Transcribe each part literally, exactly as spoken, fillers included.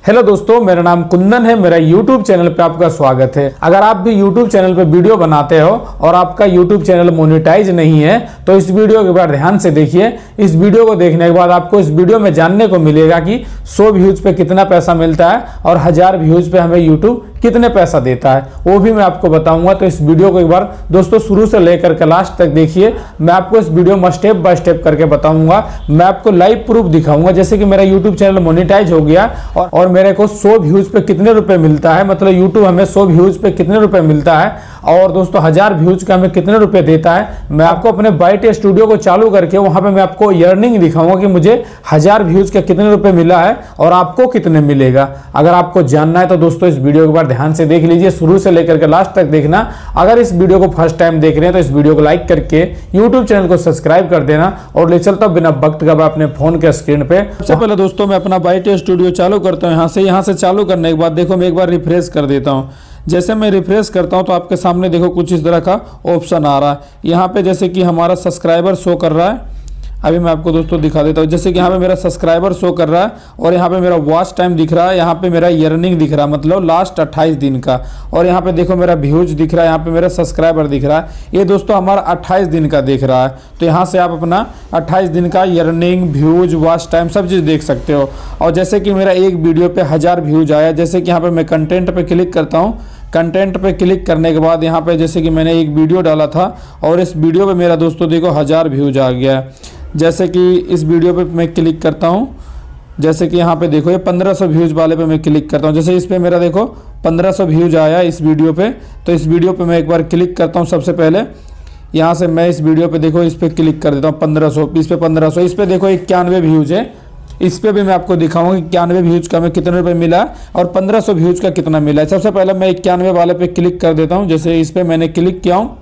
Hello दोस्तों, मेरा नाम कुंदन है। मेरा यूट्यूब चैनल पे आपका स्वागत है। अगर आप भी यूट्यूब चैनल पे वीडियो बनाते हो और आपका यूट्यूब चैनल मोनेटाइज नहीं है तो इस वीडियो के बाद ध्यान से देखिए। इस वीडियो को देखने के बाद आपको इस वीडियो में जानने को मिलेगा कि सौ व्यूज पे कितना पैसा मिलता है और हजार व्यूज पे हमें यूट्यूब कितने पैसा देता है, वो भी मैं आपको बताऊंगा। तो इस वीडियो को एक बार दोस्तों शुरू से लेकर के लास्ट तक देखिए। मैं आपको इस वीडियो में स्टेप बाय स्टेप करके बताऊंगा। मैं आपको लाइव प्रूफ दिखाऊंगा, जैसे कि मेरा यूट्यूब चैनल मोनेटाइज हो गया और, और मेरे को सौ व्यूज पे कितने रुपए मिलता है, मतलब यूट्यूब हमें सौ व्यूज पे कितने रुपए मिलता है और दोस्तों हजार व्यूज का हमें कितने रुपए देता है। मैं आपको अपने बाइट स्टूडियो को चालू करके वहां पे मैं आपको अर्निंग दिखाऊंगा कि मुझे हजार व्यूज का कितने रुपए मिला है और आपको कितने मिलेगा। अगर आपको जानना है तो दोस्तों इस वीडियो के बाद ध्यान से देख लीजिए, शुरू से लेकर के लास्ट तक देखना। अगर इस वीडियो को फर्स्ट टाइम देख रहे हैं तो इस वीडियो को लाइक करके यूट्यूब चैनल को सब्सक्राइब कर देना। और ले चलता बिना वक्त का अपने फोन के स्क्रीन पे। सबसे पहले दोस्तों मैं अपना बाइट स्टूडियो चालू करता हूँ। यहाँ से यहाँ से चालू करने के बाद देखो मैं एक बार रिफ्रेश कर देता हूँ। जैसे मैं रिफ्रेश करता हूं तो आपके सामने देखो कुछ इस तरह का ऑप्शन आ रहा है। यहाँ पे जैसे कि हमारा सब्सक्राइबर शो कर रहा है। अभी मैं आपको दोस्तों दिखा देता हूँ। जैसे कि यहाँ पे मेरा सब्सक्राइबर शो कर रहा है और यहाँ पे मेरा वॉच टाइम दिख रहा है। यहाँ पे मेरा अर्निंग दिख रहा है, मतलब लास्ट अट्ठाईस दिन का। और यहाँ पे देखो मेरा व्यूज दिख रहा है, यहाँ पे मेरा सब्सक्राइबर दिख रहा है। ये दोस्तों हमारा अट्ठाईस दिन का दिख रहा है। तो यहाँ से आप अपना अट्ठाईस दिन का अर्निंग, व्यूज, वॉच टाइम सब चीज़ देख सकते हो। और जैसे कि मेरा एक वीडियो पे हजार व्यूज आया, जैसे कि यहाँ पे मैं कंटेंट पे क्लिक करता हूँ। कंटेंट पे क्लिक करने के बाद यहाँ पे जैसे कि मैंने एक वीडियो डाला था और इस वीडियो पे मेरा दोस्तों देखो हजार व्यूज आ गया है। जैसे कि इस वीडियो पे मैं क्लिक करता हूँ, जैसे कि यहाँ पे देखो ये पंद्रह सौ व्यूज वाले पे मैं क्लिक करता हूँ। जैसे इस पे मेरा देखो पंद्रह सौ व्यूज आया इस वीडियो पे। तो इस वीडियो पे मैं एक बार क्लिक करता हूँ। सबसे पहले यहाँ से मैं इस वीडियो पे देखो इस पे क्लिक कर देता हूँ। पंद्रह सौ इस पे पंद्रह सौ इस पे देखो इक्यानवे व्यूज है। इस पे भी मैं आपको दिखाऊंगा कि इक्यानवे व्यूज का हमें कितने रुपए मिला और पंद्रह सौ व्यूज का कितना मिला है। सबसे पहले मैं इक्यानवे वाले पे क्लिक कर देता हूं। जैसे इस पे मैंने क्लिक किया हूं।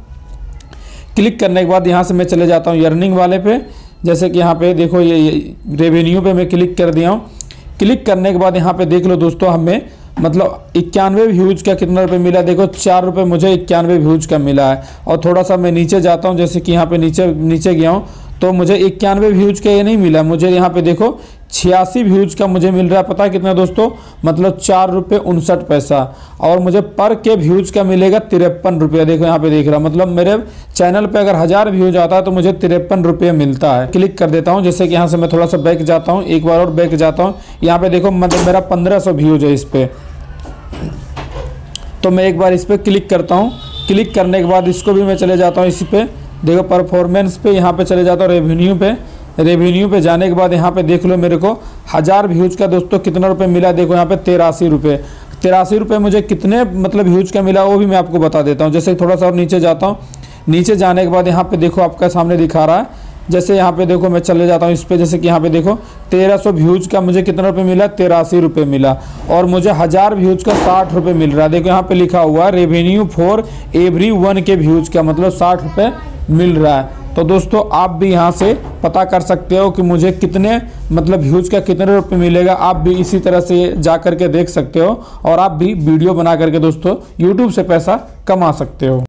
क्लिक करने के बाद यहां से मैं चले जाता हूं अर्निंग वाले पे। जैसे कि यहाँ पे देखो ये, ये रेवेन्यू पे मैं क्लिक कर दिया हूँ। क्लिक करने के बाद यहाँ पे देख लो दोस्तों हमें मतलब इक्यानवे व्यूज का कितना रुपए मिला। देखो चार रुपए मुझे इक्यानवे व्यूज का मिला है। और थोड़ा सा मैं नीचे जाता हूँ, जैसे कि यहाँ पे नीचे नीचे गया हूँ तो मुझे इक्यानवे व्यूज का ये नहीं मिला, मुझे यहाँ पे देखो छियासी व्यूज का मुझे मिल रहा है। पता है कितना दोस्तों, मतलब चार रुपये उनसठ पैसा। और मुझे पर के व्यूज का मिलेगा तिरपन रुपया। देखो यहाँ पे देख रहा, मतलब मेरे चैनल पे अगर हजार व्यूज आता है तो मुझे तिरपन रुपये मिलता है। क्लिक कर देता हूँ। जैसे कि यहाँ से मैं थोड़ा सा बैक जाता हूँ, एक बार और बैक जाता हूँ। यहाँ पे देखो मतलब मेरा पंद्रह सौ व्यूज है इस पे। तो मैं एक बार इस पर क्लिक करता हूँ। क्लिक करने के बाद इसको भी मैं चले जाता हूँ इसी पे। देखो परफॉर्मेंस पे यहाँ पे चले जाता हूँ, रेवेन्यू पे। रेवेन्यू पे जाने के बाद यहाँ पे देख लो मेरे को हजार व्यूज का दोस्तों कितना रुपए मिला। देखो यहाँ पे तिरासी रुपये तिरासी रुपये मुझे कितने मतलब व्यूज का मिला वो भी मैं आपको बता देता हूँ। जैसे थोड़ा सा और नीचे जाता हूँ। नीचे जाने के बाद यहाँ पे देखो आपका सामने दिखा रहा है। जैसे यहाँ पे देखो मैं चले जाता हूँ इस पे। जैसे कि यहाँ पे देखो तेरह सौ व्यूज का मुझे कितना रुपए मिला, तिरासी रुपये मिला। और मुझे हजार व्यूज का साठ रुपये मिल रहा है। देखो यहाँ पे लिखा हुआ है revenue for every one K views का, मतलब साठ रुपये मिल रहा है। तो दोस्तों आप भी यहाँ से पता कर सकते हो कि मुझे कितने मतलब व्यूज का कितने रुपए मिलेगा। आप भी इसी तरह से जा करके देख सकते हो और आप भी वीडियो बना करके दोस्तों यूट्यूब से पैसा कमा सकते हो।